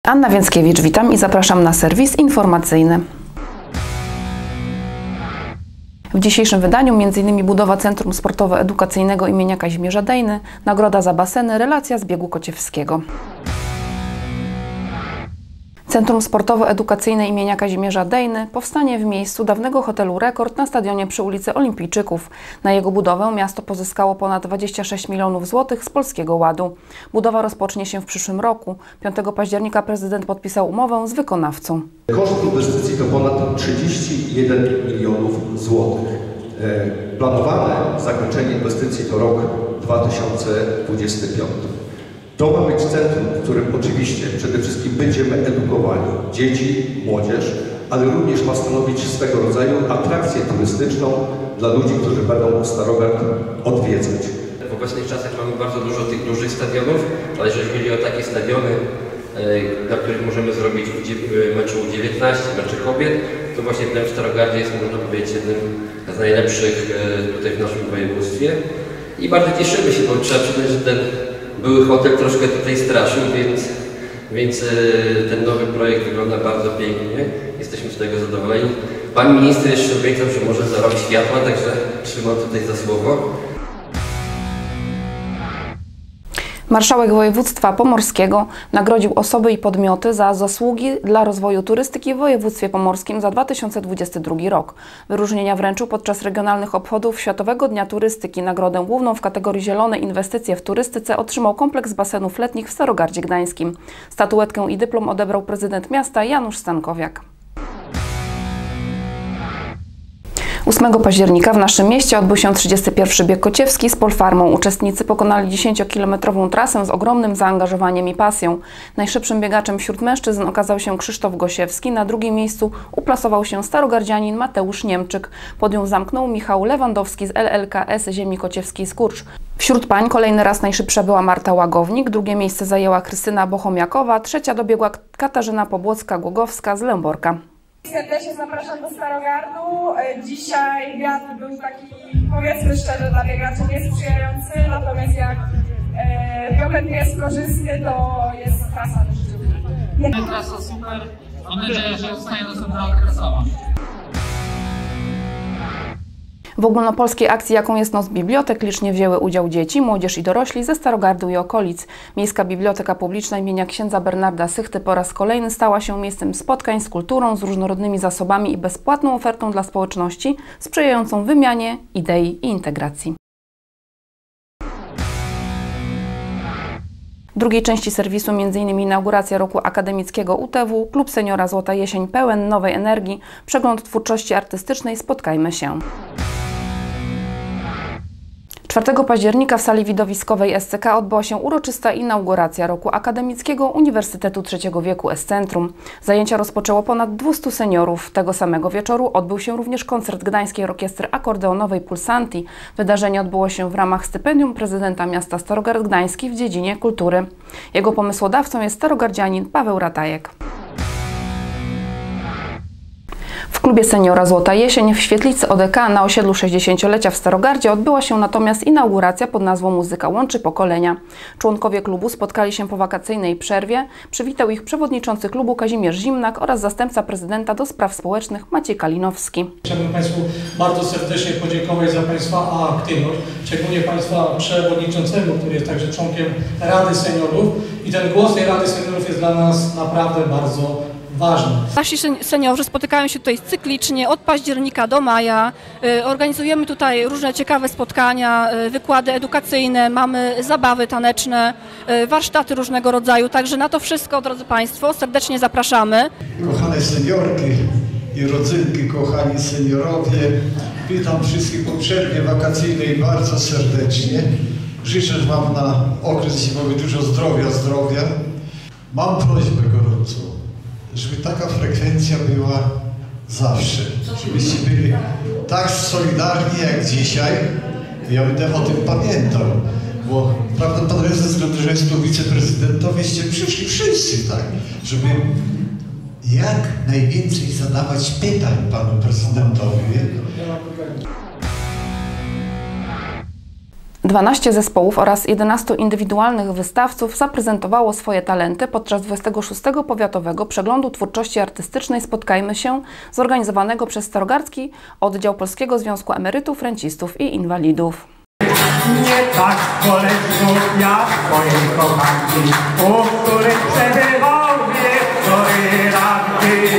Anna Więckiewicz, witam i zapraszam na serwis informacyjny. W dzisiejszym wydaniu m.in. budowa Centrum Sportowo-Edukacyjnego imienia Kazimierza Dejny, nagroda za baseny, relacja z biegu kociewskiego. Centrum Sportowo-Edukacyjne imienia Kazimierza Dejny powstanie w miejscu dawnego hotelu Rekord na stadionie przy ulicy Olimpijczyków. Na jego budowę miasto pozyskało ponad 26 milionów złotych z Polskiego Ładu. Budowa rozpocznie się w przyszłym roku. 5 października prezydent podpisał umowę z wykonawcą. Koszt inwestycji to ponad 31 milionów złotych. Planowane zakończenie inwestycji to rok 2025. To ma być centrum, w którym oczywiście przede wszystkim będziemy edukowali dzieci, młodzież, ale również ma stanowić swego rodzaju atrakcję turystyczną dla ludzi, którzy będą Starogard odwiedzać. W obecnych czasach mamy bardzo dużo tych dużych stadionów, ale jeżeli chodzi o takie stadiony, na których możemy zrobić mecze U19, mecze kobiet, to właśnie ten w Starogardzie jest, można powiedzieć, jednym z najlepszych tutaj w naszym województwie. I bardzo cieszymy się, bo trzeba przyznać, że ten były hotel troszkę tutaj straszył, więc ten nowy projekt wygląda bardzo pięknie. Jesteśmy z tego zadowoleni. Pan minister jeszcze obiecał, że może za rok światła, także trzymam tutaj za słowo. Marszałek województwa pomorskiego nagrodził osoby i podmioty za zasługi dla rozwoju turystyki w województwie pomorskim za 2022 rok. Wyróżnienia wręczył podczas regionalnych obchodów Światowego Dnia Turystyki. Nagrodę główną w kategorii Zielone inwestycje w turystyce otrzymał kompleks basenów letnich w Starogardzie Gdańskim. Statuetkę i dyplom odebrał prezydent miasta Janusz Stankowiak. 8 października w naszym mieście odbył się 31. bieg kociewski z Polfarmą. Uczestnicy pokonali 10-kilometrową trasę z ogromnym zaangażowaniem i pasją. Najszybszym biegaczem wśród mężczyzn okazał się Krzysztof Gosiewski. Na drugim miejscu uplasował się starogardzianin Mateusz Niemczyk. Podium zamknął Michał Lewandowski z LLKS Ziemi Kociewskiej Skurcz. Wśród pań kolejny raz najszybsza była Marta Łagownik, drugie miejsce zajęła Krystyna Bochomiakowa, trzecia dobiegła Katarzyna Pobłocka-Głogowska z Lęborka. Serdecznie zapraszam do Starogardu. Dzisiaj wiatr był taki, powiedzmy szczerze, dla biegaczy niesprzyjający, natomiast jak biometr jest korzystny, to jest trasa do życia. Trasa super, mam nadzieję, że zostanie następna okresowa. W ogólnopolskiej akcji, jaką jest Noc Bibliotek, licznie wzięły udział dzieci, młodzież i dorośli ze Starogardu i okolic. Miejska Biblioteka Publiczna imienia księdza Bernarda Sychty po raz kolejny stała się miejscem spotkań z kulturą, z różnorodnymi zasobami i bezpłatną ofertą dla społeczności, sprzyjającą wymianie, idei i integracji. W drugiej części serwisu m.in. inauguracja roku akademickiego UTW, Klub Seniora Złota Jesień pełen nowej energii, przegląd twórczości artystycznej, spotkajmy się. 4 października w sali widowiskowej SCK odbyła się uroczysta inauguracja roku akademickiego Uniwersytetu Trzeciego Wieku S-Centrum. Zajęcia rozpoczęło ponad 200 seniorów. Tego samego wieczoru odbył się również koncert Gdańskiej Orkiestry Akordeonowej Pulsanti. Wydarzenie odbyło się w ramach stypendium prezydenta miasta Starogard Gdański w dziedzinie kultury. Jego pomysłodawcą jest starogardzianin Paweł Ratajek. W klubie Seniora Złota Jesień w świetlicy ODK na osiedlu 60-lecia w Starogardzie odbyła się natomiast inauguracja pod nazwą Muzyka łączy pokolenia. Członkowie klubu spotkali się po wakacyjnej przerwie. Przywitał ich przewodniczący klubu Kazimierz Zimnak oraz zastępca prezydenta do spraw społecznych Maciej Kalinowski. Chciałbym Państwu bardzo serdecznie podziękować za Państwa aktywność, szczególnie Państwa przewodniczącemu, który jest także członkiem Rady Seniorów i ten głos tej Rady Seniorów jest dla nas naprawdę bardzo ważny. Nasi seniorzy spotykają się tutaj cyklicznie od października do maja. Organizujemy tutaj różne ciekawe spotkania, wykłady edukacyjne, mamy zabawy taneczne, warsztaty różnego rodzaju. Także na to wszystko, drodzy Państwo, serdecznie zapraszamy. Kochane seniorki i rodzynki, kochani seniorowie, witam wszystkich po przerwie wakacyjnej bardzo serdecznie. Życzę Wam na okres zimowy dużo zdrowia. Mam prośbę gorącą, żeby taka frekwencja była zawsze, żebyście byli tak solidarni jak dzisiaj. Ja będę o tym pamiętał, bo prawdopodobnie ze względu, że jest tu wiceprezydent, to wyście przyszli wszyscy tak, żeby jak najwięcej zadawać pytań panu prezydentowi. 12 zespołów oraz 11 indywidualnych wystawców zaprezentowało swoje talenty podczas 26. Powiatowego Przeglądu Twórczości Artystycznej Spotkajmy się, zorganizowanego przez Starogardzki Oddział Polskiego Związku Emerytów, Rencistów i Inwalidów. Nie tak bolesną jak twojej kochanki, u której przebywał wieczory ranki.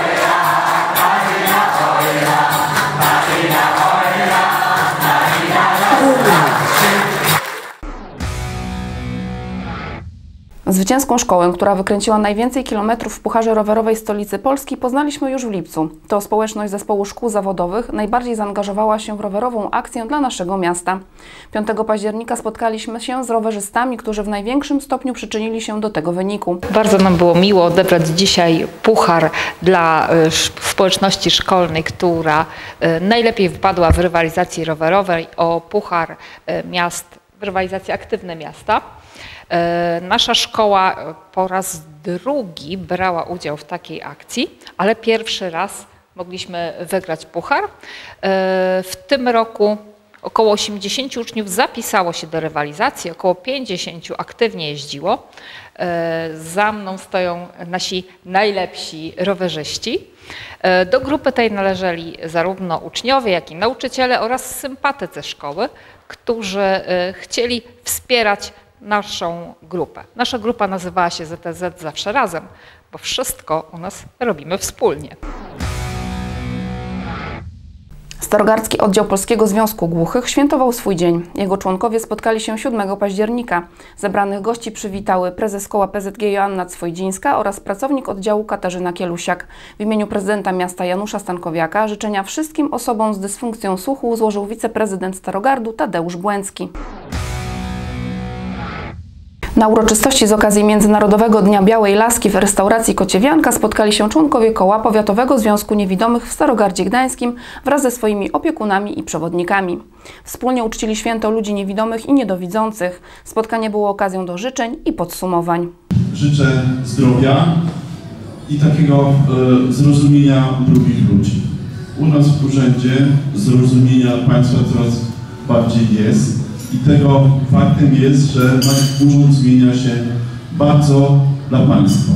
Zwycięską szkołę, która wykręciła najwięcej kilometrów w Pucharze Rowerowej stolicy Polski, poznaliśmy już w lipcu. To społeczność zespołu szkół zawodowych najbardziej zaangażowała się w rowerową akcję dla naszego miasta. 5 października spotkaliśmy się z rowerzystami, którzy w największym stopniu przyczynili się do tego wyniku. Bardzo nam było miło odebrać dzisiaj puchar dla społeczności szkolnej, która najlepiej wypadła w rywalizacji rowerowej, o puchar miast, w rywalizacji Aktywne Miasta. Nasza szkoła po raz drugi brała udział w takiej akcji, ale pierwszy raz mogliśmy wygrać puchar. W tym roku około 80 uczniów zapisało się do rywalizacji, około 50 aktywnie jeździło. Za mną stoją nasi najlepsi rowerzyści. Do grupy tej należeli zarówno uczniowie, jak i nauczyciele oraz sympatycy szkoły, którzy chcieli wspierać naszą grupę. Nasza grupa nazywała się ZTZ Zawsze Razem, bo wszystko u nas robimy wspólnie. Starogardzki Oddział Polskiego Związku Głuchych świętował swój dzień. Jego członkowie spotkali się 7 października. Zebranych gości przywitały prezes koła PZG Joanna Cwojdzińska oraz pracownik oddziału Katarzyna Kielusiak. W imieniu prezydenta miasta Janusza Stankowiaka życzenia wszystkim osobom z dysfunkcją słuchu złożył wiceprezydent Starogardu Tadeusz Błęcki. Na uroczystości z okazji Międzynarodowego Dnia Białej Laski w restauracji Kociewianka spotkali się członkowie koła Powiatowego Związku Niewidomych w Starogardzie Gdańskim wraz ze swoimi opiekunami i przewodnikami. Wspólnie uczcili święto ludzi niewidomych i niedowidzących. Spotkanie było okazją do życzeń i podsumowań. Życzę zdrowia i takiego zrozumienia drugich ludzi. U nas w urzędzie zrozumienia państwa coraz bardziej jest. I tego faktem jest, że nasz urząd zmienia się bardzo dla państwa.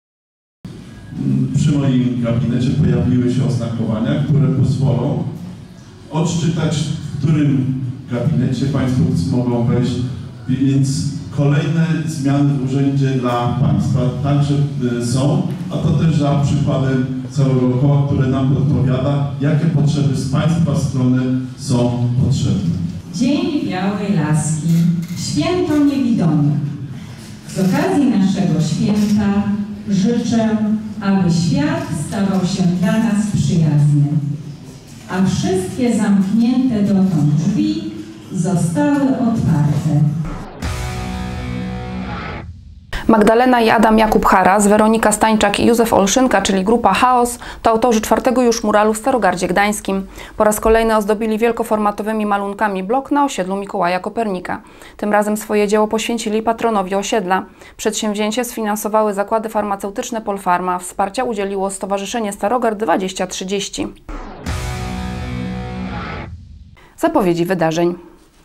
Przy moim gabinecie pojawiły się oznakowania, które pozwolą odczytać, w którym gabinecie państwo mogą wejść, więc kolejne zmiany w urzędzie dla państwa także są, a to też za przykładem całego koła, które nam podpowiada, jakie potrzeby z państwa strony są potrzebne. Dzień Białej Laski, święto niewidomych. Z okazji naszego święta życzę, aby świat stawał się dla nas przyjazny, a wszystkie zamknięte dotąd drzwi zostały otwarte. Magdalena i Adam Jakub Haras, Weronika Stańczak i Józef Olszynka, czyli grupa Chaos, to autorzy 4. już muralu w Starogardzie Gdańskim. Po raz kolejny ozdobili wielkoformatowymi malunkami blok na osiedlu Mikołaja Kopernika. Tym razem swoje dzieło poświęcili patronowi osiedla. Przedsięwzięcie sfinansowały zakłady farmaceutyczne Polfarma. Wsparcia udzieliło Stowarzyszenie Starogard 2030. Zapowiedzi wydarzeń.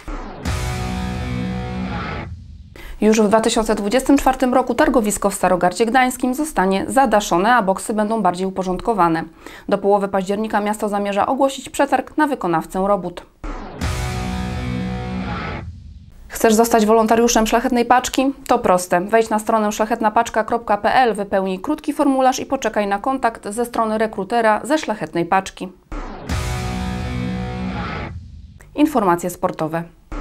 Już w 2024 roku targowisko w Starogardzie Gdańskim zostanie zadaszone, a boksy będą bardziej uporządkowane. Do połowy października miasto zamierza ogłosić przetarg na wykonawcę robót. Chcesz zostać wolontariuszem Szlachetnej Paczki? To proste. Wejdź na stronę szlachetnapaczka.pl, wypełnij krótki formularz i poczekaj na kontakt ze strony rekrutera ze Szlachetnej Paczki. Informacje sportowe.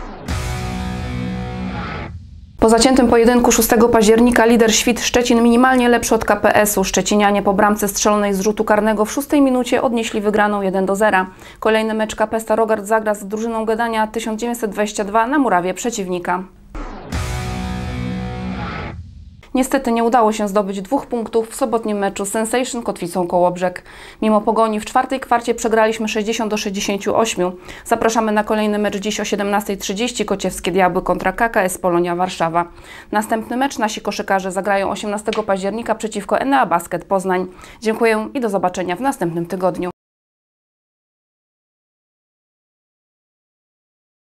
Po zaciętym pojedynku 6 października lider Świt Szczecin minimalnie lepszy od KPS-u. Szczecinianie po bramce strzelonej z rzutu karnego w 6 minucie odnieśli wygraną 1-0. Kolejny mecz KP Starogard zagra z drużyną Gdania 1922 na murawie przeciwnika. Niestety nie udało się zdobyć 2 punktów w sobotnim meczu Sensation Kotwicą Kołobrzeg. Mimo pogoni w 4. kwarcie przegraliśmy 60-68. Zapraszamy na kolejny mecz dziś o 17:30 Kociewskie Diabły kontra KKS Polonia Warszawa. Następny mecz nasi koszykarze zagrają 18 października przeciwko Enea Basket Poznań. Dziękuję i do zobaczenia w następnym tygodniu.